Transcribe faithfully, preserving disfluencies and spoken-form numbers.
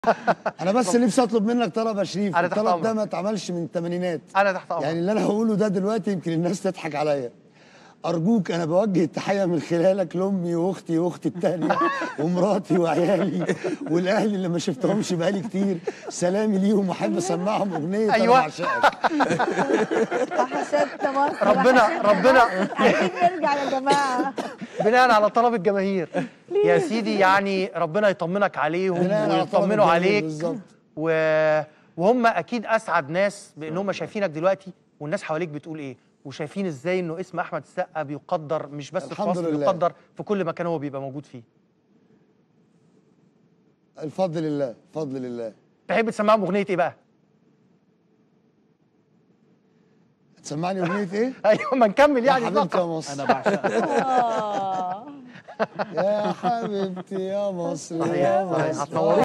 انا بس نفسي اطلب منك طلب يا شريف. أنا تحت الطلب ده أمرك. ما اتعملش من الثمانينات. انا تحت امرك. يعني اللي انا هقوله ده دلوقتي يمكن الناس تضحك عليا. ارجوك انا بوجه التحيه من خلالك لامي واختي واختي الثانيه ومراتي وعيالي والاهلي اللي ما شفتهمش بقالي كتير. سلامي ليهم واحب اسمعهم اغنيه أيوة. انا بعشقك. وحشتنا مصر. ربنا وحشتنا ربنا مصر. عايزين نرجع يا جماعه. بناء على طلب الجماهير يا سيدي، يعني ربنا يطمنك عليهم بناء على طلب ويطمنوا الجماهير عليك بالظبط. و... وهم اكيد اسعد ناس بانهم شايفينك دلوقتي، والناس حواليك بتقول ايه، وشايفين ازاي انه اسم احمد السقا بيقدر مش بس في الحمد مصر، لله. بيقدر في كل مكان هو بيبقى موجود فيه. الفضل لله، الفضل لله. تحب تسمعهم اغنيه ايه بقى؟ تسمعني اغنيه ايه؟ ايوه ما نكمل يعني يا حبيبتي يا الفقرة. مصر. انا بعشقك. آه. يا حبيبتي يا مصر صحيح يا صحيح مصر. هتنوروا